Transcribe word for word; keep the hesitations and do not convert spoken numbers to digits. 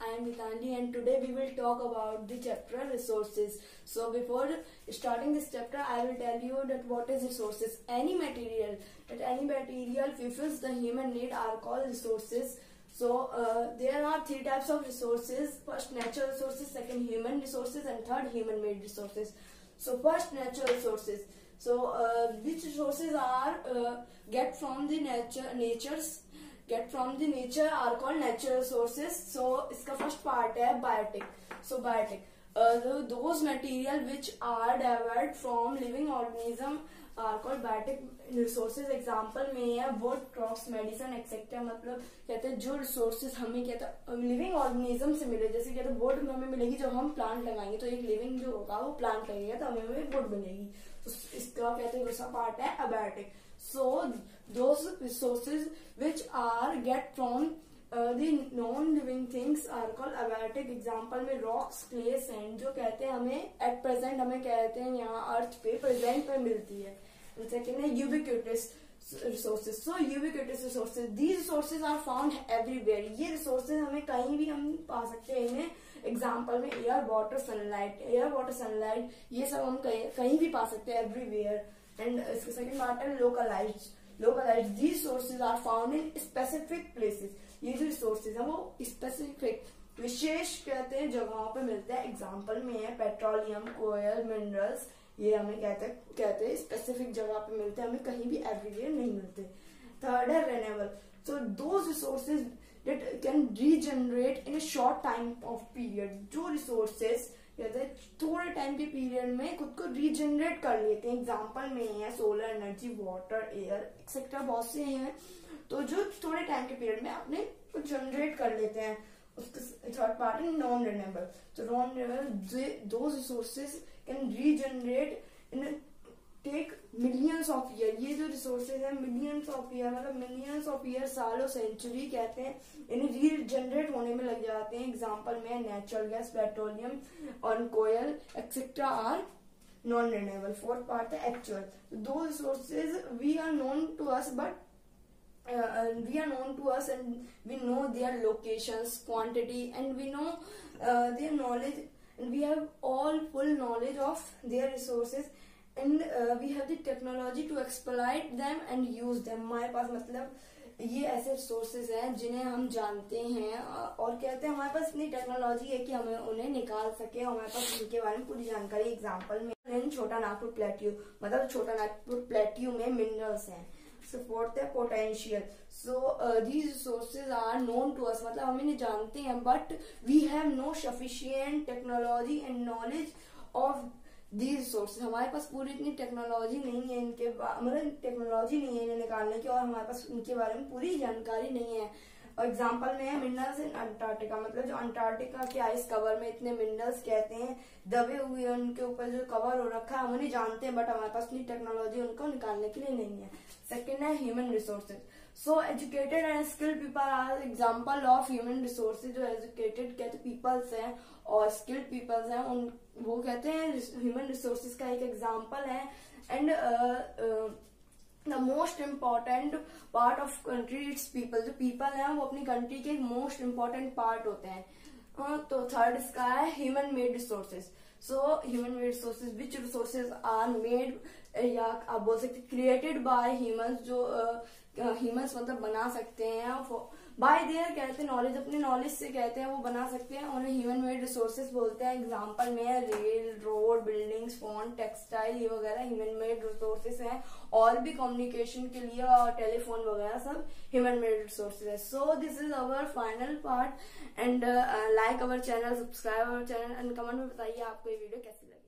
I am Gitanjali and today we will talk about the chapter resources. So before starting this chapter, I will tell you that what is resources. Any material, that any material fulfills the human need are called resources. So uh, there are three types of resources. First natural resources, second human resources and third human made resources. So first natural resources. So uh, which resources are uh, get from the nature natures get from the nature are called natural resources. So इसका first part है biotic. So biotic, uh, the, those material which are derived from living organism are called biotic resources. Example में है wood, crops, medicine, et cetera. मतलब कहते हैं जो resources हमें कहते हैं living organism से मिले, जैसे कहते हैं wood हमें मिलेगी जब हम plant लगाएंगे, तो एक living जो होगा वो plant लगेगा तो हमें wood मिलेगी. तो इसका कहते हैं दूसरा part है abiotic. So those resources which are get from uh, the non-living things are called abiotic. Example में rocks, clay, sand जो कहते हैं हमें at present हमें कहते हैं यहाँ अर्थ पे present पे मिलती है. And second है ubiquitous resources. So ubiquitous resources, these resources are found everywhere. ये resources हमें कहीं भी हम पा सकते हैं इन्हें. Example में air, water, sunlight, air, water, sunlight ये सब हम कहीं कहीं भी पा सकते हैं everywhere. And इसका second part है localized. Localized, these sources are found in specific places. ये जो resources हैं वो specific विशेष कहते हैं जगहों पे मिलते हैं. Example में है petroleum, coal, minerals. ये हमें कहते हैं कहते हैं specific जगह पे मिलते हैं, हमें कहीं भी everywhere नहीं मिलते. Third है renewable. So those resources that can regenerate in a short time of period. जो resources कहते हैं थोड़े टाइम के पीरियड में खुद को रीजनरेट कर लेते हैं. एग्जाम्पल में है solar energy, water, air etcetera, बहुत से हैं तो जो थोड़े टाइम के पीरियड में अपने कुछ जनरेट कर लेते हैं. उसका थर्ड पार्ट है नॉन रिन्यूएबल. तो non renewable those resources can regenerate in take millions of year. ये जो रिसोर्सेज है मिलियंस ऑफ ईयर मतलब मिलियंस ऑफ ईयर, सालों, सेंचुरी कहते हैं इन्हें रीजनरेट होने में लग जाते हैं. एग्जांपल में नेचुरल गैस, पेट्रोलियम और कोयल etcetera are non renewable. Fourth part है actual. Those resources we are known to us but we are known to us and we know their locations, quantity, and we know uh, their knowledge, and we have all full knowledge of their resources. And uh, we have the technology to exploit them and use them. हमारे पास मतलब ये ऐसे resources हैं जिन्हें हम जानते हैं और कहते हैं हमारे पास इतनी टेक्नोलॉजी है कि हमें उन्हें निकाल सके, हमारे पास उनके बारे में पूरी जानकारी. एग्जाम्पल में छोटा नागपुर प्लेट्यू, मतलब छोटा नागपुर प्लेट्यू में मिनरल्स हैं. So fourth है potential. So these resources are known to us, मतलब हम इन्हें जानते हैं but we have no sufficient technology and knowledge of these resources. हमारे पास पूरी इतनी टेक्नोलॉजी नहीं है इनके मतलब टेक्नोलॉजी नहीं है इन्हें निकालने की और हमारे पास इनके बारे में पूरी जानकारी नहीं है. और एग्जाम्पल में है मिनरल्स इन अंटार्कटिका, मतलब जो अंटार्कटिका के आइस कवर में इतने मिनरल्स कहते हैं दबे हुए हैं, उनके ऊपर जो कवर हो रखा है हम उन्हें जानते हैं बट हमारे पास इतनी टेक्नोलॉजी उनको निकालने के लिए नहीं है. सेकेंड है human resources. So educated and skilled people are example of human resources. जो एजुकेटेड कहते पीपल्स हैं और स्किल्ड पीपल्स हैं उन वो कहते हैं ह्यूमन रिसोर्सेज का एक एग्जाम्पल है. And the most important part of country it's people. जो पीपल हैं वो अपनी कंट्री के मोस्ट इम्पॉर्टेंट पार्ट होते हैं. uh, तो थर्ड इसका है human made resources. So human made resources which resources are made या आप बोल सकते क्रिएटेड बाय ह्यूमंस. जो ह्यूमंस uh, मतलब बना सकते हैं बाय देयर कहते हैं नॉलेज, अपने नॉलेज से कहते हैं वो बना सकते हैं, उन्हें ह्यूमन मेड रिसोर्सेज बोलते हैं. एग्जांपल में है rail, road, buildings, phone, textile ये वगैरह ह्यूमन मेड रिसोर्सेज हैं. और भी कम्युनिकेशन के लिए और टेलीफोन वगैरह सब ह्यूमन मेड रिसोर्सेज है. So this is our final part and like our channel, subscribe our channel and comment में बताइए आपको ये वीडियो कैसी लगी.